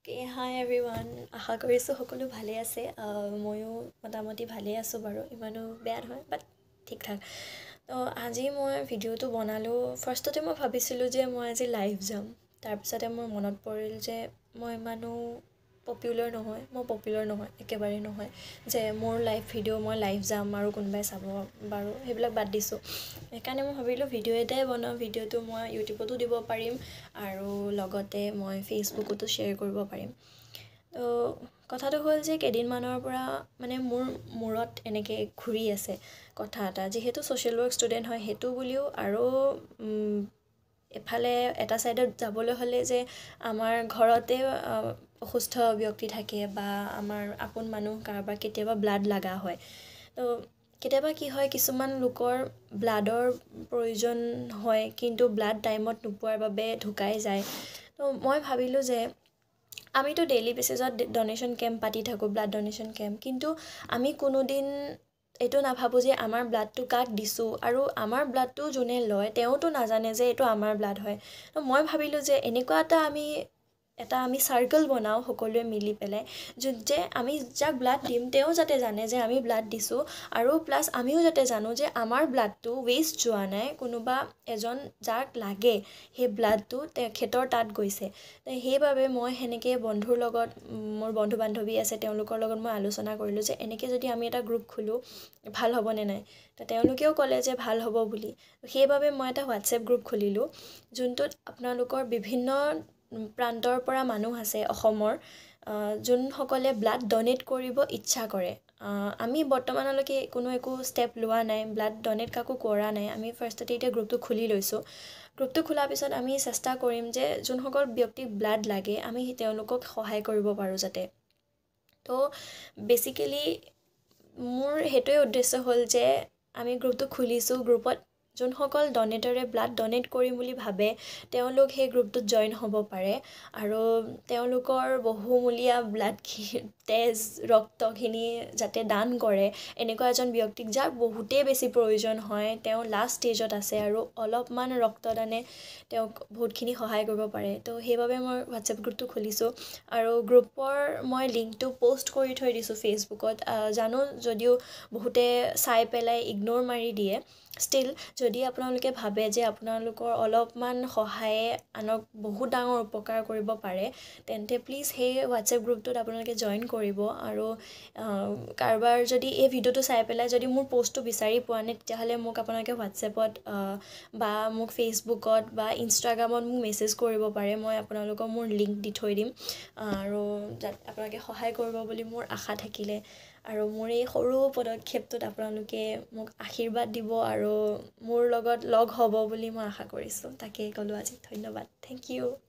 Hi everyone, আশা কৰিছোঁ সকলো ভালে আছে ময়ো মোটামুটি ভালে আছোঁ বাৰু ইমানো বেয়া নহয় বাট ঠিক ঠাক তো আজি মই ভিডিঅ'টো বনালোঁ ফাৰ্ষ্টতে মই ভাবিছিলোঁ যে মই আজি লাইভ যাম তাৰপিছতে মোৰ মনত পৰিল যে মই ইমানো পপুলাৰ নহয় একেবাৰে নহয় যে মোৰ লাইভ ভিডিঅ' মই লাইভ যাম আৰু কোনোবাই চাব বাৰু সেইবিলাক বাদ দিছোঁ সেইকাৰণে মই ভাবিলোঁ ভিডিঅ' এটাই বনাওঁ ভিডিঅ'টো মই ইউটিউবতো দিব পাৰিম আৰু লগতে মই ফেচবুকতো শ্বেয়াৰ কৰিব পাৰিম তো কথাটো হ'ল যে কেইদিনমানৰ পৰা মানে মোৰ মূৰত এনেকৈ ঘূৰি আছে কথা এটা যিহেতু ছ'চিয়েল ৱৰ্ক ষ্টুডেণ্ট হয় সেইটো বুলিও আৰু এফালে এটা ছাইডত যাবলৈ হ'লে যে আমাৰ ঘৰতে অসুস্থ ব্যক্তি থাকে বা আমাৰ আপোন মানুহ কাৰোবাৰ কেতিয়াবা ব্লাড লগা হয় তো কেতিয়াবা কি হয় কিছুমান লোকৰ ব্লাডৰ প্ৰয়োজন হয় কিন্তু ব্লাড টাইমত নোপোৱাৰ বাবে ঢুকাই যায় তো মই ভাবিলোঁ যে আমিতো ডেইলি বেচিছত ডনেশ্যন কেম্প পাতি থাকোঁ ব্লাড ডনেশ্যন কেম্প কিন্তু আমি কোনোদিন এইটো নাভাবোঁ যে আমাৰ ব্লাডটো কাক দিছোঁ আৰু আমাৰ ব্লাডটো যোনে লয় তেওঁতো নাজানে যে এইটো আমাৰ ব্লাড হয় তো মই ভাবিলোঁ যে এনেকুৱা এটা আমি চাৰ্কল বনাওঁ সকলোৱে মিলি পেলাই যে আমি যাক ব্লাড দিম তেওঁ যাতে জানে যে আমি ব্লাড দিছোঁ আৰু প্লাছ আমিও যাতে জানো যে আমাৰ ব্লাডটো ৱেষ্ট যোৱা নাই কোনোবা এজন যাক লাগে সেই ব্লাডটো তেখেতৰ তাত গৈছে সেইবাবে মই সেনেকৈ বন্ধুৰ লগত মোৰ বন্ধু বান্ধৱী আছে তেওঁলোকৰ লগত মই আলোচনা কৰিলোঁ যে এনেকৈ যদি আমি এটা গ্ৰুপ খোলোঁ ভাল হ'বনে নাই তো তেওঁলোকেও ক'লে যে ভাল হ'ব বুলি সেইবাবে মই এটা হোৱাটছএপ গ্ৰুপ খুলিলোঁ যোনটোত আপোনালোকৰ বিভিন্ন প্ৰান্তৰ পৰা মানুহ আছে অসমৰ যোনসকলে ব্লাড ডনেট কৰিব ইচ্ছা কৰে আমি বৰ্তমানলৈকে একো ষ্টেপ লোৱা নাই ব্লাড ডনেট কাকো কৰা নাই আমি ফাৰ্ষ্টতে এতিয়া গ্ৰুপটো খুলি লৈছোঁ গ্ৰুপটো খোলাৰ পিছত আমি চেষ্টা কৰিম যে যোনসকল ব্যক্তিক ব্লাড লাগে আমি তেওঁলোকক সহায় কৰিব পাৰোঁ যাতে তো বেচিকেলি মোৰ সেইটোৱে উদ্দেশ্য হ'ল যে আমি গ্ৰুপটো খুলিছোঁ গ্ৰুপত যোনসকল ডনেটৰে ব্লাড ডনেট কৰিম বুলি ভাবে তেওঁলোক সেই গ্ৰুপটোত জইন হ'ব পাৰে আৰু তেওঁলোকৰ বহুমূলীয়া তেজ ৰক্তখিনি যাতে দান কৰে এনেকুৱা এজন ব্যক্তিক যাক বহুতেই বেছি প্ৰয়োজন হয় তেওঁ লাষ্ট ষ্টেজত আছে আৰু অলপমান ৰক্তদানে তেওঁক বহুতখিনি সহায় কৰিব পাৰে তো সেইবাবে মই হোৱাটছএপ গ্ৰুপটো খুলিছোঁ আৰু গ্ৰুপৰ মই লিংকটো প'ষ্ট কৰি থৈ দিছোঁ ফেচবুকত জানো যদিও বহুতে চাই পেলাই ইগন'ৰ মাৰি দিয়ে ষ্টিল যদি আপোনালোকে ভাবে যে আপোনালোকৰ অলপমান সহায়ে আনক বহুত ডাঙৰ উপকাৰ কৰিব পাৰে তেন্তে প্লিজ সেই হোৱাটছএপ গ্ৰুপটোত আপোনালোকে জইন কৰিব আৰু কাৰোবাৰ যদি এই ভিডিঅ'টো চাই পেলাই যদি মোৰ প'ষ্টটো বিচাৰি পোৱা নাই তেতিয়াহ'লে মোক আপোনালোকে হোৱাটছএপত বা মোক ফেচবুকত বা ইনষ্টাগ্ৰামত মোক মেছেজ কৰিব পাৰে মই আপোনালোকক মোৰ লিংক দি থৈ দিম আৰু আপোনালোকে সহায় কৰিব বুলি মোৰ আশা থাকিলে আৰু মোৰ এই সৰু পদক্ষেপটোত আপোনালোকে মোক আশীৰ্বাদ দিব আৰু মোৰ লগত লগ হ'ব বুলি মই আশা কৰিছোঁ তাকেই ক'লোঁ আজি ধন্যবাদ থেংক ইউ